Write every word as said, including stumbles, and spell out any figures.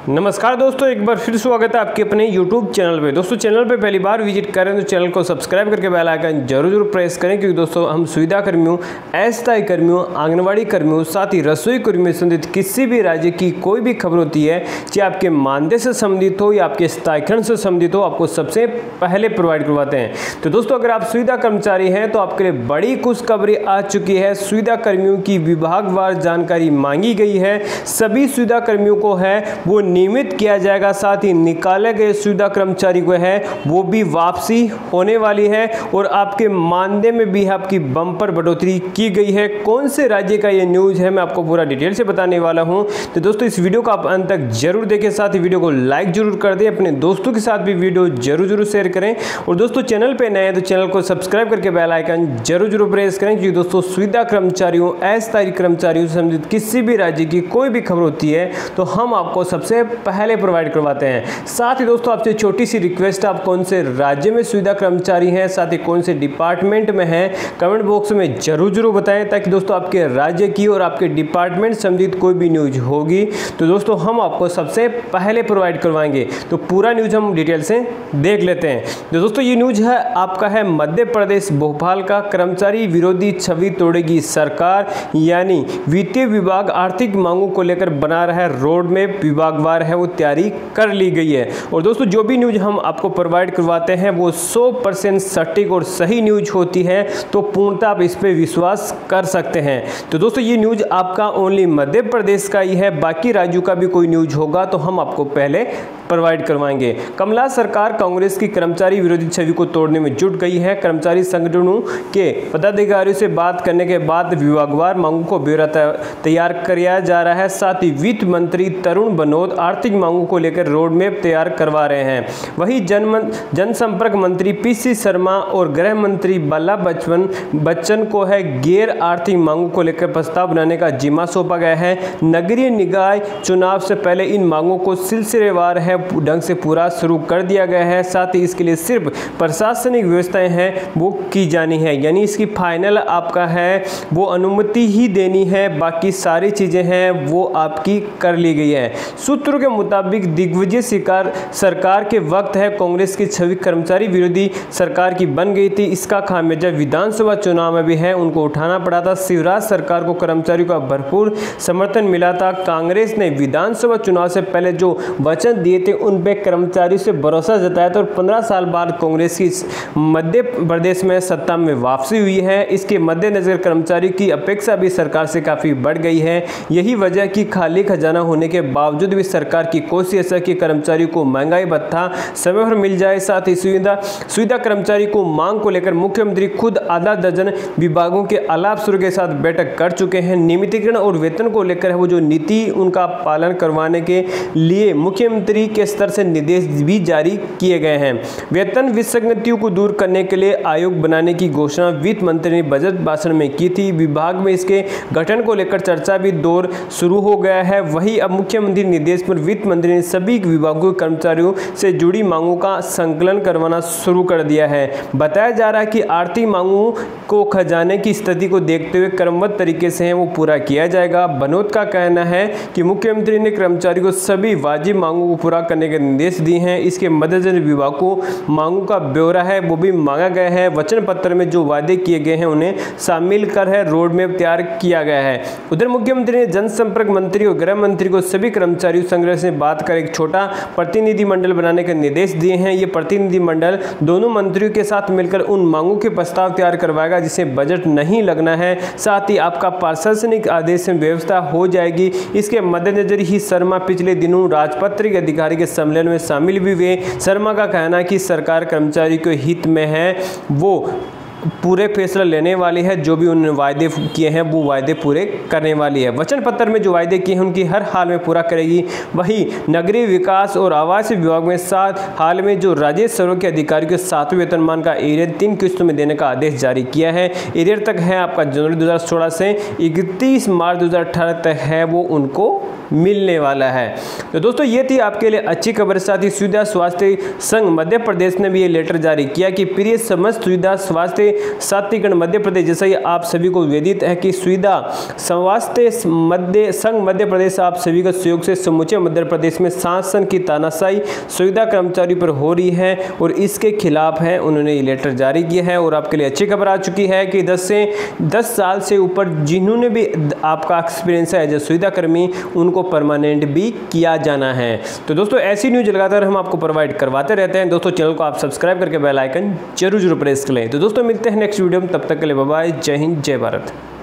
नमस्कार दोस्तों, एक बार फिर स्वागत है आपके अपने YouTube चैनल पे। दोस्तों चैनल पे पहली बार विजिट करें तो चैनल को सब्सक्राइब करके बेल आइकन जरूर जरूर प्रेस करें, क्योंकि दोस्तों हम सुविधा कर्मियों, अस्थायी कर्मियों, आंगनबाड़ी कर्मियों, साथ ही रसोई कर्मियों से संबंधित किसी भी राज्य की कोई भी खबर होती है, चाहे आपके मानदेय से संबंधित हो या आपके स्टाइपेंड से संबंधित हो, आपको सबसे पहले प्रोवाइड करवाते हैं। तो दोस्तों अगर आप सुविधा कर्मचारी हैं तो आपके लिए बड़ी खुशखबरी आ चुकी है। सुविधा कर्मियों की विभागवार जानकारी मांगी गई है। सभी सुविधा कर्मियों को है वो नियमित किया जाएगा, साथ ही निकाले गए सुविधा कर्मचारी को है वो भी वापसी होने वाली है और आपके मानदेय में भी आपकी बम्पर बढ़ोतरी की गई है। कौन से राज्य का ये न्यूज़ है मैं आपको पूरा डिटेल से बताने वाला हूं। तो दोस्तों इस वीडियो को आप अंत तक जरूर देखें, साथ ही वीडियो को लाइक जरूर कर दें, अपने दोस्तों के साथ भी वीडियो जरूर जरूर शेयर करें। और दोस्तों चैनल पर नए हैं तो चैनल को सब्सक्राइब करके बेल आइकन जरूर जरूर प्रेस करें, क्योंकि दोस्तों सुविधा कर्मचारियों, अस्थायी कर्मचारियों से संबंधित किसी भी राज्य की कोई भी खबर होती है तो हम आपको सबसे पहले प्रोवाइड करवाते हैं। साथ ही दोस्तों आपसे छोटी सी रिक्वेस्ट है, आप कौन से राज्य में सुविधा कर्मचारी हैं, साथ ही कौन से डिपार्टमेंट में हैं, कमेंट बॉक्स में जरूर जरूर बताएं, ताकि दोस्तों आपके राज्य की और आपके डिपार्टमेंट संबंधित कोई भी न्यूज होगी तो दोस्तों हम आपको सबसे पहले प्रोवाइड करवाएंगे। तो पूरा न्यूज हम डिटेल से देख लेते हैं। तो दोस्तों ये न्यूज है आपका है मध्य प्रदेश भोपाल का, कर्मचारी विरोधी छवि तोड़ेगी सरकार, यानी वित्तीय विभाग आर्थिक मांगों को लेकर बना रहा है रोड मैप, विभागवार है वो तैयारी कर ली गई है। और दोस्तों जो भी न्यूज हम आपको प्रोवाइड करवाते हैं वो सौ परसेंट सटीक और सही न्यूज होती है, तो पूर्णतः आप इस पे विश्वास कर सकते हैं। तो दोस्तों ये न्यूज आपका ओनली मध्य प्रदेश का ही है, बाकी राज्यों का भी कोई न्यूज होगा तो हम आपको पहले प्रोवाइड करवाएंगे। कमला सरकार कांग्रेस की कर्मचारी विरोधी छवि को तोड़ने में जुट गई है। कर्मचारी संगठनों के पदाधिकारियों से बात करने के बाद विभागवार मांगों को ब्यौरा तैयार किया जा रहा है। साथ ही वित्त मंत्री तरुण बनोद आर्थिक मांगों को लेकर रोड मैप तैयार करवा रहे हैं। वहीं जन जनसंपर्क मंत्री पीसी शर्मा और गृह मंत्री बाला बच्चन बच्चन को है गैर आर्थिक मांगों को लेकर प्रस्ताव बनाने का जिम्मा सौंपा गया है। नगरीय निकाय चुनाव से पहले इन मांगों को सिलसिलेवार है ढंग से पूरा शुरू कर दिया गया है। साथ ही इसके लिए सिर्फ प्रशासनिक व्यवस्थाएं हैं वो की जानी है, यानी इसकी फाइनल आपका है वो अनुमति ही देनी है, बाकी सारी चीजें हैं वो आपकी कर ली गई है। सूत्रों के मुताबिक दिग्विजय शिकार सरकार के वक्त है कांग्रेस की छवि कर्मचारी विरोधी सरकार की बन गई थी। इसका खामियाजा विधानसभा चुनाव में भी है उनको उठाना पड़ा था। शिवराज सरकार को कर्मचारियों का भरपूर समर्थन मिला था। कांग्रेस ने विधानसभा चुनाव से पहले जो वचन दिए थे उन पे कर्मचारियों से भरोसा जताया था और पंद्रह साल बाद कांग्रेस की मध्य प्रदेश में सत्ता में वापसी हुई है। इसके मद्देनजर कर्मचारी की अपेक्षा भी सरकार से काफी बढ़ गई है। यही वजह कि खाली खजाना होने के बावजूद भी सरकार की कोशिश है कि कर्मचारियों को महंगाई भत्ता समय पर मिल जाए। साथ ही सुविधा सुविधा कर्मचारी को मांग को लेकर मुख्यमंत्री खुद आधा दर्जन विभागों के अलाप सुर के साथ बैठक कर चुके हैं। नियमितीकरण और वेतन को लेकर वो जो नीति उनका पालन करवाने के लिए मुख्यमंत्री के स्तर से निर्देश भी जारी किए गए हैं। वेतन विसंगतियों को दूर करने के लिए आयोग बनाने की घोषणा वित्त मंत्री ने बजट भाषण में की थी। विभाग में इसके गठन को लेकर चर्चा भी दौर शुरू हो गया है। वही अब मुख्यमंत्री निर्देश पर वित्त मंत्री ने सभी विभागों के कर्मचारियों से जुड़ी मांगों का संकलन करवाना शुरू कर दिया है। बताया जा रहा है कि आर्थिक मांगों को खजाने की स्थिति को देखते हुए क्रमबद्ध तरीके से है वो पूरा किया जाएगा। बनोद का कहना है कि मुख्यमंत्री ने कर्मचारी को सभी वाजिब मांगों को पूरा करने के निर्देश दिए हैं। इसके मद्देनजर विभाग को मांगों का ब्यौरा है वो भी मांगा गया है। वचन पत्र में जो वादे किए गए हैं उन्हें शामिल कर है रोड मैप तैयार किया गया है। उधर मुख्यमंत्री ने जनसंपर्क मंत्री और गृह मंत्री को सभी कर्मचारियों संघर्ष से बात कर एक छोटा प्रतिनिधि मंडल बनाने के निर्देश दिए हैं। ये प्रतिनिधि मंडल दोनों मंत्रियों के साथ मिलकर उन मांगों के प्रस्ताव तैयार करवाएगा जिसे बजट नहीं लगना है। साथ ही आपका प्रशासनिक आदेश में व्यवस्था हो जाएगी। इसके मद्देनजर ही शर्मा पिछले दिनों राजपत्रित अधिकारी के सम्मेलन में शामिल भी हुए। शर्मा का कहना है कि सरकार कर्मचारी के हित में है वो पूरे फैसला लेने वाली है, जो भी उन्होंने वायदे किए हैं वो वायदे पूरे करने वाली है। वचन पत्र में जो वायदे किए हैं उनकी हर हाल में पूरा करेगी। वही नगरीय विकास और आवास विभाग में सात हाल में जो राजस्व सेवा के अधिकारियों के सातवें वेतनमान का एरियर तीन किस्तों में देने का आदेश जारी किया है। एरियर तक है आपका जनवरी दो हज़ार सोलह से इकतीस मार्च दो हज़ार अठारह तक है वो उनको मिलने वाला है। तो दोस्तों ये थी आपके लिए अच्छी खबर। साथ ही सुविधा स्वास्थ्य संघ मध्य प्रदेश ने भी ये लेटर जारी किया कि प्रिय समस्त सुविधा स्वास्थ्य साथीगण मध्य प्रदेश, जैसा ही आप सभी को विदित है कि सुविधा स्वास्थ्य मध्य संघ मध्य प्रदेश आप सभी का सहयोग से समूचे मध्य प्रदेश में शासन की तानाशाही सुविधा कर्मचारी पर हो रही है और इसके खिलाफ है उन्होंने ये लेटर जारी किया है। और आपके लिए अच्छी खबर आ चुकी है कि दस से दस साल से ऊपर जिन्होंने भी आपका एक्सपीरियंस है एज ए सुविधा कर्मी, उनको परमानेंट भी किया जाना है। तो दोस्तों ऐसी न्यूज लगातार हम आपको प्रोवाइड करवाते रहते हैं। दोस्तों चैनल को आप सब्सक्राइब करके बेल आइकन जरूर जरूर प्रेस कर लें। तो दोस्तों मिलते हैं नेक्स्ट वीडियो में, तब तक के लिए बाय बाय, जय हिंद, जय भारत।